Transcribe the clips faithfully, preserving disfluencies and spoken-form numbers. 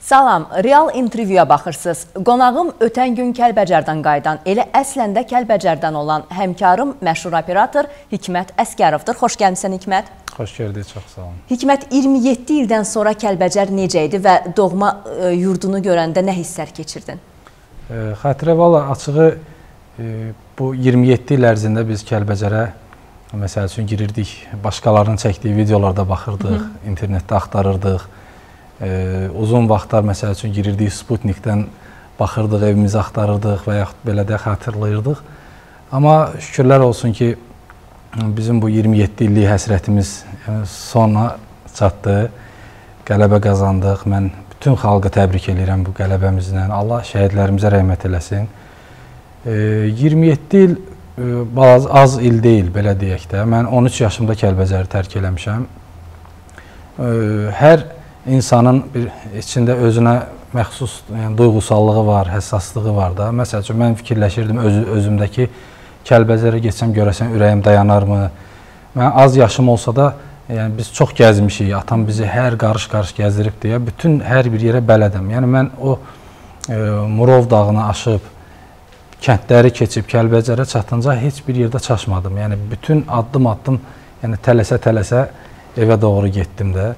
Salam, real intervyuya baxırsınız. Qonağım ötən gün Kəlbəcərdən qayıdan, elə əslən də Kəlbəcərdən olan həmkarım məşhur operator Hikmət Əsgərovdur. Xoş gəlmişsən Hikmət. Xoş gəldiniz, çox sağ olun. Hikmət, iyirmi yeddi ildən sonra Kəlbəcər necə idi və doğma e, yurdunu görəndə nə hisslər keçirdin? E, xatirə valla açığı e, bu iyirmi yeddi il ərzində biz Kəlbəcərə məsəl üçün girirdik, başqalarının çəkdiyi videolarda baxırdıq, Hı -hı. internetdə axtarırdıq. Ee, uzun vaxtlar məsəl üçün girirdik, Sputnikdən baxırdıq, evimizi axtarırdıq və yaxud belə də xatırlayırdıq. Amma şükürlər olsun ki, bizim bu iyirmi yeddi illik həsrətimiz yəni, sona çatdı, qələbə qazandıq. Mən bütün xalqı təbrik edirəm bu qələbəmizlə. Allah şəhidlərimizə rəhmət eləsin. Ee, iyirmi yeddi il e, az il deyil, belə deyək də. Mən on üç yaşımda Kəlbəcəri tərk eləmişəm. Ee, hər İnsanın bir içində özünə məxsus yəni, duyğusallığı var, həssaslığı var da. Məsəl üçün, mən fikirləşirdim öz, özümdəki Kəlbəcərə geçsəm görəsən ürəyim dayanarmı? Mən az yaşım olsa da yəni, biz çox gəzmişik, atam bizi hər qarış-qarış gəzdirib deyə bütün hər bir yerə bələdəm. Yəni mən o e, Murov dağını aşıb, kəndləri keçib Kəlbəcərə çatınca heç bir yerdə çaşmadım. Yəni bütün addım-addım yəni, tələsə-tələsə evə doğru getdim də.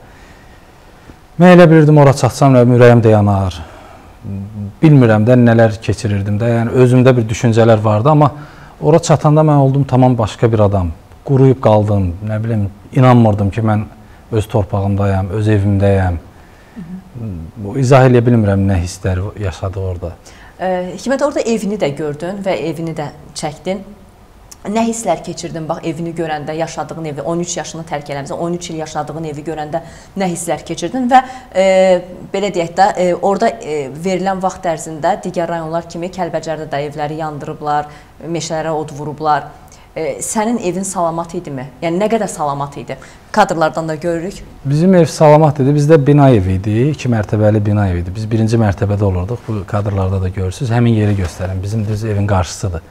Mən elə bilirdim, ora çatsam ürəyim dayanar. Bilmirəm də nələr keçirirdim də. Yəni özümdə bir düşüncələr vardı, amma ora çatanda mən oldum tamam başqa bir adam. Quruyub qaldım, nə bilim, inanmırdım ki, mən öz torpağımdayam, öz evimdəyəm. Bu izah eləyə bilmirəm nə hisslər yaşadı orada. E, Hikmət, orada evini də gördün və evini də çəkdin. Nə hisslər keçirdin, bax evini görəndə, yaşadığın evi, on üç yaşını tərk eləmişsən, on üç il yaşadığın evi görəndə nə hisslər keçirdin və e, belə deyək də, e, orada e, verilən vaxt ərzində digər rayonlar kimi Kəlbəcərdə də evləri yandırıblar, meşələrə od vurublar. E, sənin evin salamat idimi? Yəni nə qədər salamat idi? Kadrlardan da görürük. Bizim ev salamat idi, bizdə bina evi idi, iki mərtəbəli bina evi idi. Biz birinci mərtəbədə olurduq, bu kadrlarda da görürsünüz, həmin yeri göstərəm, bizim düz evin qarşısıdır.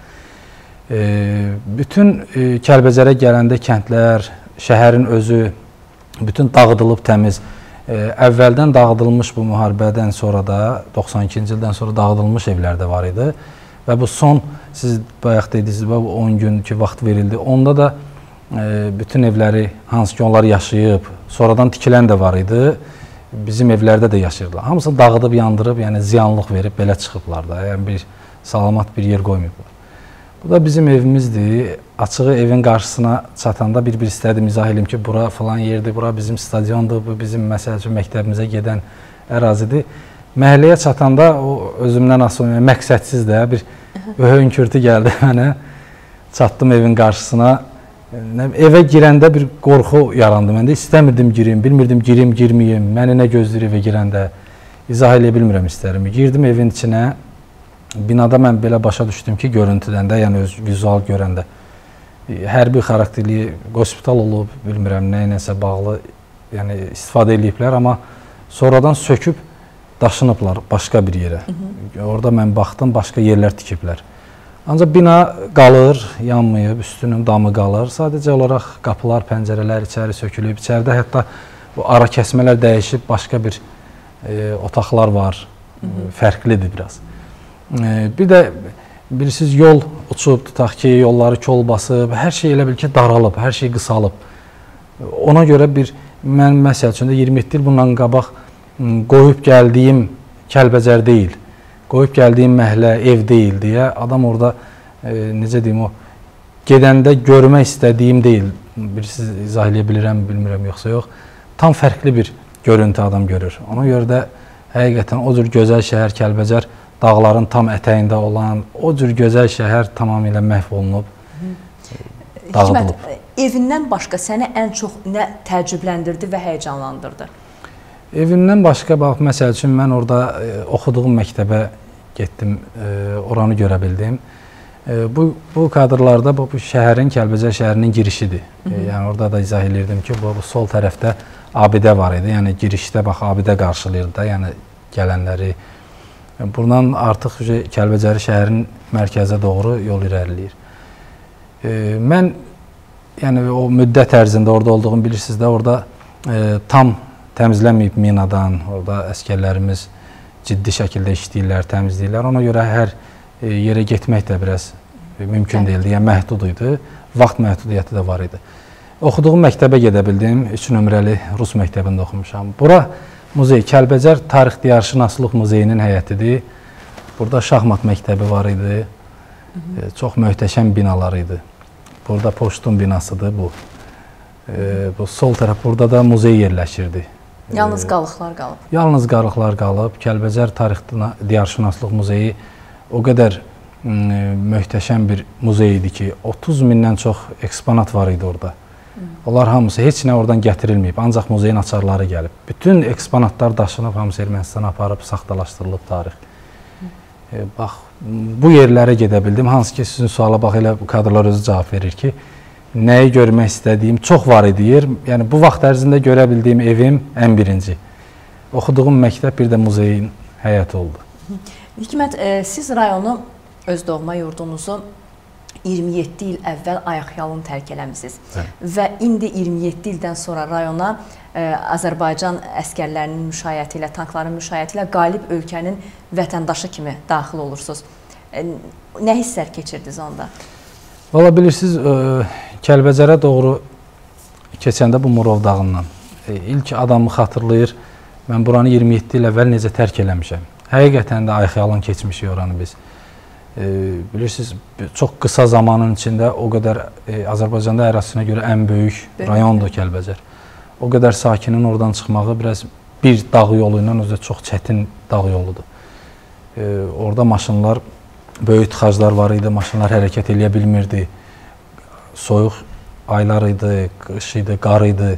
E, bütün e, Kəlbəcərə gələndə kəndlər, şəhərin özü bütün dağıdılıb təmiz. E, əvvəldən dağıdılmış bu müharibədən sonra da doxsan ikinci ildən sonra dağıdılmış evlər də var idi. Və bu son, siz bayaq dediniz, bu on gün ki vaxt verildi. Onda da e, bütün evləri, hansı ki onlar yaşayıb, sonradan tikilən də var idi. Bizim evlərdə də yaşayırlar. Hamısı dağıdıb, yandırıb, yəni ziyanlıq verib belə çıxıblar da. Yəni bir salamat bir yer qoymayıblar. Bu da bizim evimizdir. Açığı evin qarşısına çatanda bir-bir istədim izah edeyim ki, bura falan yerdir, bura bizim stadiondur, bu bizim məsəl üçün məktəbimizə gedən ərazidir. Məhəlləyə çatanda o özümdən asılı, yəni, məqsədsiz də bir hönkürtü gəldi mənə. Çatdım evin qarşısına. Evə girəndə bir qorxu yarandı məndə. İstəmirdim girim, bilmirdim girim, girməyim. Məni nə gözləyir evə girəndə? İzah eləyə bilmirəm istərimi. Girdim evin içinə. Binada mən belə başa düşdüm ki, görüntüdən də, yəni öz vizual görəndə hərbi xarakterli hospital olub, bilmirəm nə ilə bağlı, yəni istifadə ediblər, amma sonradan söküb daşınıblar başqa bir yerə. Hı -hı. Orada mən baxdım, başqa yerlər tikiblər. Ancaq bina qalır, yanmayıb, üstünün damı qalır. Sadəcə olaraq qapılar, pəncərələr içəri sökülüb, içəridə hətta bu ara kəsmələr dəyişib, başqa bir e, otaqlar var, Hı -hı. fərqlidir biraz. Bir də bilirsiniz, yol uçub, tutaq ki, yolları kol basıb, hər şey elə bil ki, daralıb, hər şey qısalıb. Ona görə bir, mən məsəl üçün də iyirmi yeddi il bundan qabaq qoyub gəldiyim Kəlbəcər deyil, qoyub gəldiyim məhəllə, ev deyil deyə adam orada, e, necə deyim, o gedəndə görmək istədiyim deyil, bilirsiniz, izah eləyə bilirəm, bilmirəm, yoxsa yox, tam fərqli bir görüntü adam görür. Ona görə də həqiqətən o cür gözəl şəhər Kəlbəcər, dağların tam ətəyində olan o cür gözəl şəhər tamamilə məhv olunub, dağıdılıb. Hikmət, evindən başqa səni ən çox nə təəccübləndirdi və həyəcanlandırdı? Evimdən başqa, bax, məsəl üçün, mən orada e, oxuduğum məktəbə getdim, e, oranı görə bildim. E, bu, bu kadrlarda bu, bu şəhərin, Kəlbəcər şəhərinin girişidir. Hı -hı. E, yəni orada da izah edirdim ki, bu, bu sol tərəfdə abidə var idi. Yəni girişdə, bax, abidə qarşılayırdı da, yəni gələnləri. Buradan artıq Kəlbəcəri şəhərin mərkəzə doğru yol irəliləyir. E, mən yəni o müddət ərzində orada olduğumu bilirsiniz də, orada e, tam təmizlənməyib minadan, orada əskərlərimiz ciddi şəkildə işləyirlər, təmizləyirlər. Ona görə hər yerə getmək də biraz mümkün deyildi, yəni məhdud idi. Vaxt məhdudiyyəti də var idi. Oxuduğum məktəbə gedə bildim, üç nömrəli Rus məktəbində oxumuşam. Bura muzey, Kəlbəcər Tarix Diyarşünaslıq Muzeyinin həyətidir. Burada şahmat məktəbi var idi, e, çox möhtəşəm binalar idi. Burada poçtun binasıdır bu. E, bu sol tərəf, burada da muzey yerləşirdi. Yalnız qalıqlar qalıb. Yalnız qalıqlar qalıb. Kəlbəcər Tarix Diyarşünaslıq Muzeyi o qədər möhtəşəm bir muzey idi ki, otuz mindən çox eksponat var idi orada. Onlar hamısı, heç nə oradan gətirilməyib, ancaq muzeyin açarları gəlib. Bütün eksponatlar daşınıb, hamısı Ermənistana aparıb, saxtalaşdırılıb tarix. E, bax, bu yerlərə gedə bildim. Hansı ki, sizin suala bax, elə kadrlar özü cavab verir ki, nəyi görmək istədiyim çox var idi yer. Yəni, bu vaxt ərzində görə bildiyim evim ən birinci. Oxuduğum məktəb bir də muzeyin həyəti oldu. Hikmət, e, siz rayonu, öz doğma yurdunuzu iyirmi yeddi il əvvəl ayaqyalın tərk eləmisiniz. Və indi iyirmi yeddi ildən sonra rayona e, Azərbaycan əskərlərinin müşayiəti ilə, tankların müşayiəti ilə qalib ölkənin vətəndaşı kimi daxil olursunuz. E, nə hisslər keçirdiniz onda? Valla bilirsiniz, e, Kəlbəcərə doğru keçəndə bu Murov dağından e, ilk adamı xatırlayır. Mən buranı iyirmi yeddi il əvvəl necə tərk eləmişəm. Həqiqətən də ayaqyalın keçmişik oranı biz. E, bilirsiniz, çox qısa zamanın içində o qədər e, Azərbaycanda ərazisinə görə ən böyük Böyük. rayondur Kəlbəcər. O qədər sakinin oradan çıxmağı biraz bir dağ yolu ilə özü çox çətin dağ yoludur. E, orada maşınlar, böyük tıxaclar var idi, maşınlar hərəkət eləyə bilmirdi. Soyuq aylar idi, qış idi, qar idi.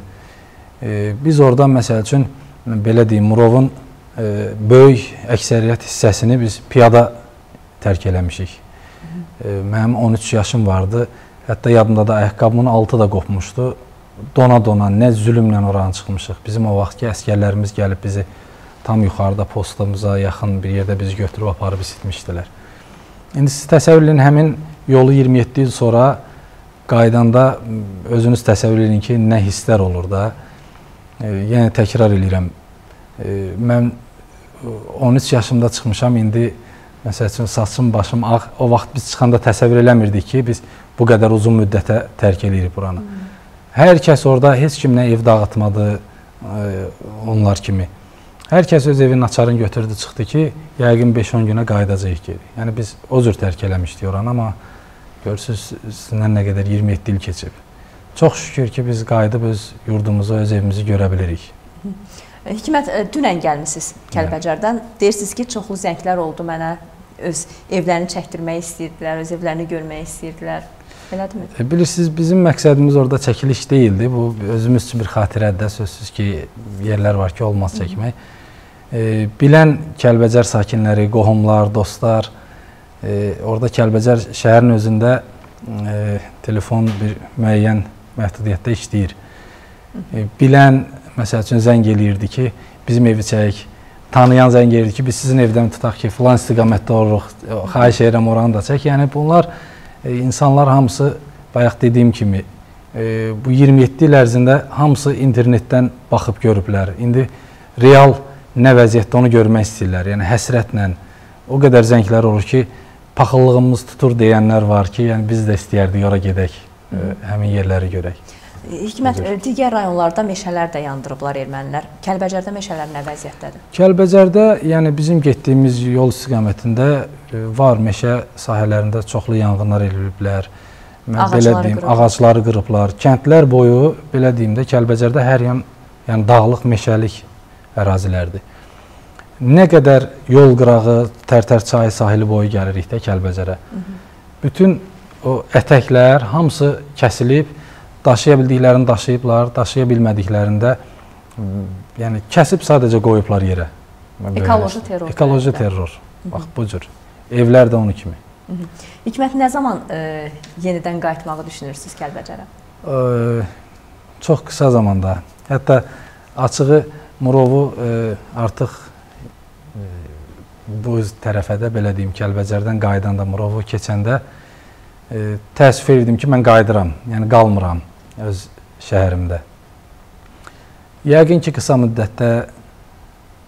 E, biz oradan məsəl üçün, belə deyim, Murovun e, böyük əksəriyyət hissəsini biz piyada tərk eləmişik. E, mənim on üç yaşım vardı. Hətta yadımda da ayaqqabımın altı da qopmuşdu. Dona-dona, nə zülümlə oranı çıxmışıq. Bizim o vaxt ki, əskərlərimiz gəlib bizi tam yuxarıda postumuza yaxın bir yerdə bizi götürüb aparıb isitmişdilər. İndi siz təsəvvür edin, həmin yolu iyirmi yeddi il sonra qaydanda özünüz təsəvvür edin ki, nə hisslər olur da. E, yəni təkrar edirəm. E, mən on üç yaşımda çıxmışam, indi məsəl üçün saçım, başım ağ. O vaxt biz çıxanda təsəvvür eləmirdik ki, biz bu qədər uzun müddətə tərk edirik buranı. Hmm. Hər kəs orada, heç kim nə ev dağıtmadı e, onlar kimi. Hər kəs öz evinin açarını götürdü, çıxdı ki, yəqin beş on günə qayıdacaq geri. Yəni biz o cür tərk eləmişdik oranı, amma görürsünüz, sizindən nə qədər iyirmi yeddi il keçib. Çox şükür ki, biz qayıdıb öz yurdumuzu, öz evimizi görə bilirik. Hikmət, dünən gəlmisiniz Kəlbəcərdən. Deyirsiniz ki, çoxlu zənglər oldu mənə. Öz evlərini çəkdirmək istəyirdilər, öz evlərini görmək istəyirdilər. Elədirmi? E, bilirsiniz, bizim məqsədimiz orada çəkiliş deyildi. Bu, özümüz üçün bir xatirədir. Sözsüz ki, yerlər var ki, olmaz çəkmək. E, bilən Kəlbəcər sakinləri, qohumlar, dostlar, e, orada Kəlbəcər şəhərin özündə e, telefon bir müəyyən məhdudiyyətdə işləyir. E, bilən, məsəl üçün, zəng eləyirdi ki, bizim evi çək. Tanıyan zəng eləyirdi ki, biz sizin evdən tutaq ki, filan istiqamətdə oluruq, xahiş edirəm oranı da çək. Yəni, bunlar e, insanlar hamısı, bayaq dediyim kimi, e, bu iyirmi yeddi il ərzində hamısı internetdən baxıb görüblər. İndi real nə vəziyyətdə onu görmək istəyirlər. Yəni, həsrətlə o qədər zənglər olur ki, paxıllığımız tutur deyənlər var ki, yəni biz də istəyərdik ora gedək, e, həmin yerləri görək. Hikmət, digər rayonlarda meşələr də yandırıblar ermənilər. Kəlbəcərdə meşələr nə vəziyyətdədir? Kəlbəcərdə, yəni bizim getdiyimiz yol istiqamətində var, meşə sahələrində çoxlu yanğınlar ediliblər. Mən belə deyim, ağacları qırıblar. Kəndlər boyu, belə deyim də, Kəlbəcərdə hər yan, yəni dağlıq, meşəlik ərazilərdir. Nə qədər yol qırağı, Tərtər çayı sahili boyu gəlirik də Kəlbəcərə. Bütün o ətəklər hamısı kəsilib, daşıya bildiklərini daşıyıblar, daşıya bilmədiklərində yəni kəsib sadəcə qoyublar yerə. Ekoloji terror. Ekoloji terror. Bax, bu cür. Evlər də onu kimi. Hı -hı. Hikmət, nə zaman e, yenidən qayıtmağı düşünürsünüz Kəlbəcərə? E, çox qısa zamanda. Hətta açığı Murovu e, artıq e, bu tərəfə də, belə deyim, Kəlbəcərdən qaydanda Murovu keçəndə e, təəssüf edirdim ki, mən qayıdıram, yəni qalmıram öz şəhərimdə. Yəqin ki, qısa müddətdə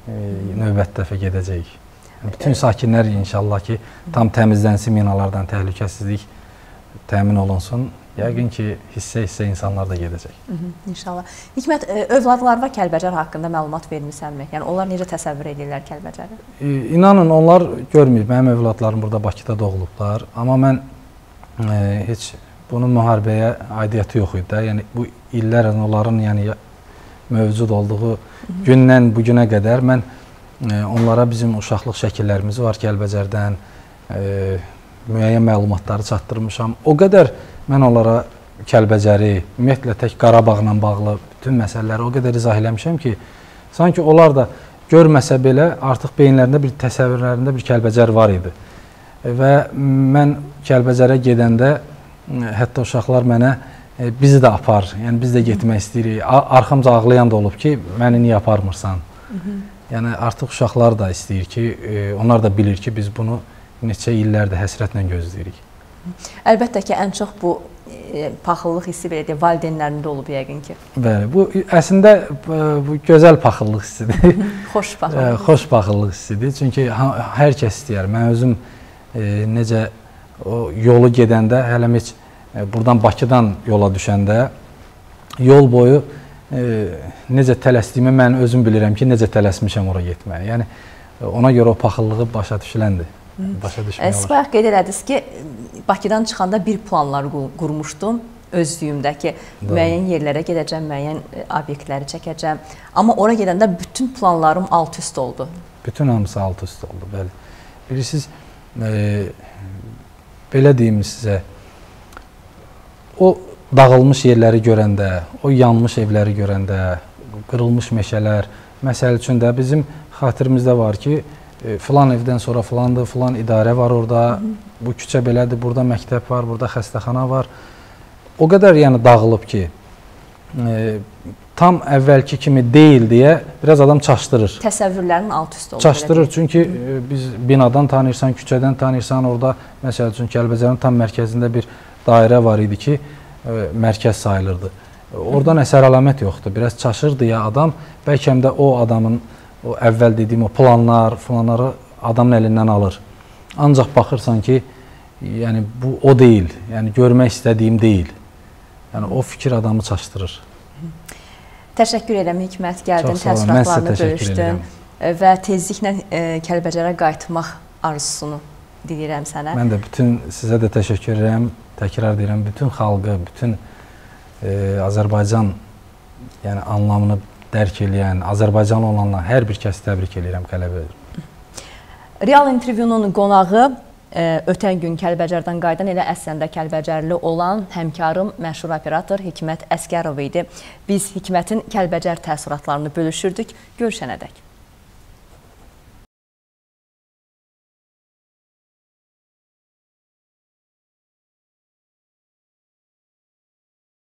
növbəti dəfə gedəcəyik. Bütün sakinlər inşallah ki, tam təmizlənsin, minalardan təhlükəsizlik təmin olunsun. Yəqin ki, hissə-hissə insanlar da gedəcək. İnşallah. Hikmət, övladlarına Kəlbəcər haqqında məlumat vermisənmi? Yəni, onlar necə təsəvvür edirlər Kəlbəcəri? İnanın, onlar görməyib. Mənim övladlarım burada Bakıda doğulublar. Amma mən e, heç bunun müharibəyə aidiyyəti yox idi. Yəni, bu illərlə onların yəni, mövcud olduğu gündən bu günə qədər mən e, onlara bizim uşaqlıq şəkillərimiz var Kəlbəcərdən, e, müəyyən məlumatları çatdırmışam. O qədər mən onlara Kəlbəcəri, ümumiyyətlə tək Qarabağla bağlı bütün məsələləri o qədər izah eləmişəm ki, sanki onlar da görməsə belə artıq beyinlərində bir təsəvvürlərində bir Kəlbəcər var idi. Və mən Kəlbəcərə gedəndə hətta uşaqlar mənə e, bizi də apar, yəni biz də getmək istəyirik. Arxamca ağlayan da olub ki, məni niyə aparmırsan? Hı -hı. Yəni artıq uşaqlar da istəyir ki, e, onlar da bilir ki, biz bunu neçə illərdir həsrətlə gözləyirik. Əlbəttə ki, ən çox bu e, paxıllıq hissi belə deyək, valideynlərində olub yəqin ki. Bəli, bu əslində bu gözəl paxıllıq hissidir. Xoş paxıllıq. Xoş paxıllıq hissidir. Çünki hər kəs istəyər. Mən özüm e, necə o yolu gedəndə, hələm heç e, buradan Bakıdan yola düşəndə yol boyu e, necə tələsdiyimi mən özüm bilirəm ki, necə tələsmişəm ora getməyə. Yəni ona görə o paxıllığı başa düşüləndir. Başa düşmək olar. Siz bayaq qeyd elədiniz ki, Bakıdan çıxanda bir planlar qurmuşdum özlüyümdə ki, müəyyən yerlərə gedəcəm, müəyyən obyektləri çəkəcəm. Amma ora gedəndə bütün planlarım alt-üst oldu. Bütün hamısı alt-üst oldu, bəli. Bilirsiniz, e, belə deyim sizə, o dağılmış yerləri görəndə, o yanmış evləri görəndə, qırılmış meşələr, məsəl üçün də bizim xatirimizdə var ki, filan evdən sonra filandır, filan idarə var orada, Hı -hı. bu küçə belədir, burada məktəb var, burada xəstəxana var. O qədər yəni dağılıb ki, e, tam əvvəlki kimi deyil deyə biraz adam çaşdırır. Təsəvvürlərin alt-üst olur. Çaşdırır, çünki e, biz binadan tanıyırsan, küçədən tanıyırsan, orada məsəl üçün Kəlbəcərin tam mərkəzində bir dairə var idi ki, e, mərkəz sayılırdı. Oradan əsər əlamət yoxdur. Biraz çaşırdı ya adam, bəlkə də o adamın o əvvəl dediyim o planlar, planları adamın əlindən alır. Ancaq baxırsan ki, yəni bu o deyil, yəni görmək istədiyim deyil. Yəni o fikir adamı çaşdırır. Təşəkkür edirəm Hikmət, gəldin, təəssüratlarını bölüşdün və tezliklə e, Kəlbəcərə qayıtmaq arzusunu diləyirəm sənə. Mən də bütün sizə də təşəkkür edirəm, təkrar edirəm, bütün xalqı, bütün e, Azərbaycan yəni anlamını dərk eləyən, Azərbaycanlı olanlar hər bir kəsi təbrik edirəm, qələbə edirəm. Real intervyunun qonağı e, ötən gün Kəlbəcərdən qayıdan, elə əslində Kəlbəcərli olan həmkarım, məşhur operator Hikmət Əsgərov idi. Biz Hikmətin Kəlbəcər təəssüratlarını bölüşürdük. Görüşənədək.